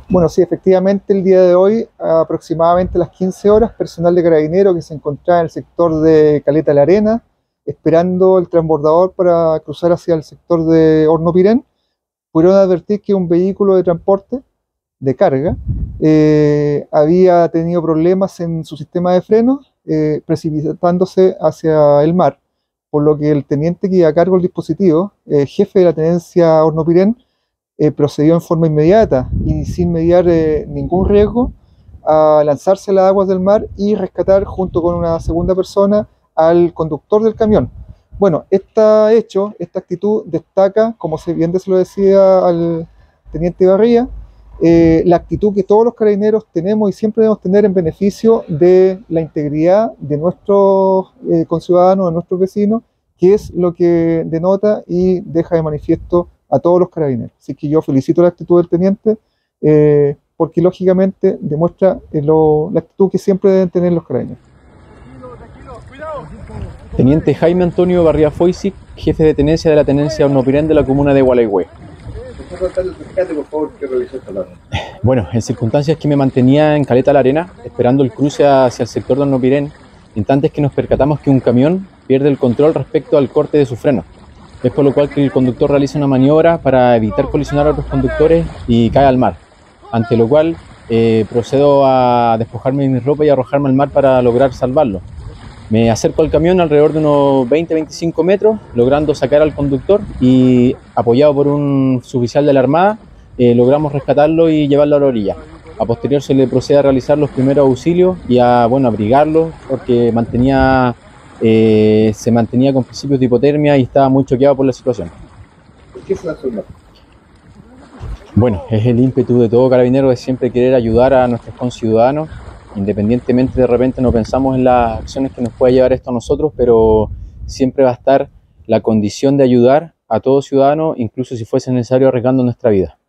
Bueno, sí, efectivamente el día de hoy, aproximadamente a las 15 horas, personal de Carabineros que se encontraba en el sector de Caleta La Arena, esperando el transbordador para cruzar hacia el sector de Horno Pirén, pudieron advertir que un vehículo de transporte de carga había tenido problemas en su sistema de frenos, precipitándose hacia el mar, por lo que el teniente que iba a cargo del dispositivo, jefe de la tenencia Horno Pirén, procedió en forma inmediata y sin mediar ningún riesgo a lanzarse a las aguas del mar y rescatar junto con una segunda persona al conductor del camión. Bueno, esta actitud destaca, como bien se lo decía al teniente Barría, la actitud que todos los carabineros tenemos y siempre debemos tener en beneficio de la integridad de nuestros conciudadanos, de nuestros vecinos, que es lo que denota y deja de manifiesto a todos los carabineros. Así que yo felicito la actitud del teniente, porque lógicamente demuestra la actitud que siempre deben tener los carabineros. Teniente Jaime Antonio Barría Foysic, jefe de tenencia de la tenencia Horno Pirén de la comuna de Gualeguay. Bueno, en circunstancias que me mantenía en Caleta La Arena, esperando el cruce hacia el sector de Horno Pirén, instantes que nos percatamos que un camión pierde el control respecto al corte de su freno. Es por lo cual que el conductor realiza una maniobra para evitar colisionar a otros conductores y cae al mar, ante lo cual procedo a despojarme de mi ropa y arrojarme al mar para lograr salvarlo. Me acerco al camión alrededor de unos 20-25 metros, logrando sacar al conductor y, apoyado por un suboficial de la Armada, logramos rescatarlo y llevarlo a la orilla. A posterior se le procede a realizar los primeros auxilios y a abrigarlo porque se mantenía con principios de hipotermia y estaba muy choqueado por la situación. ¿Por qué se lanzó al mar? Bueno, es el ímpetu de todo carabinero de siempre querer ayudar a nuestros conciudadanos. Independientemente de repente no pensamos en las acciones que nos puede llevar esto a nosotros, pero siempre va a estar la condición de ayudar a todo ciudadano, incluso si fuese necesario arriesgando nuestra vida.